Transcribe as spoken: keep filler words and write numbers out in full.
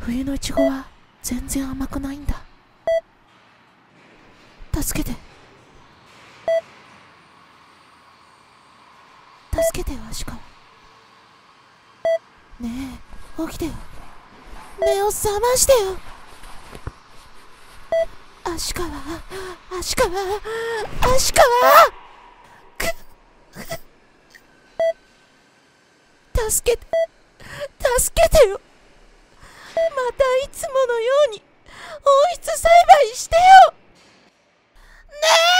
冬のイチゴは全然甘くないんだ。助けて助けてよ、アシカ。ねえ、起きてよ。目を覚ましてよ。アシカはアシカはアシカは助けて助けてよ。またいつものように温室栽培してよ。ねえ。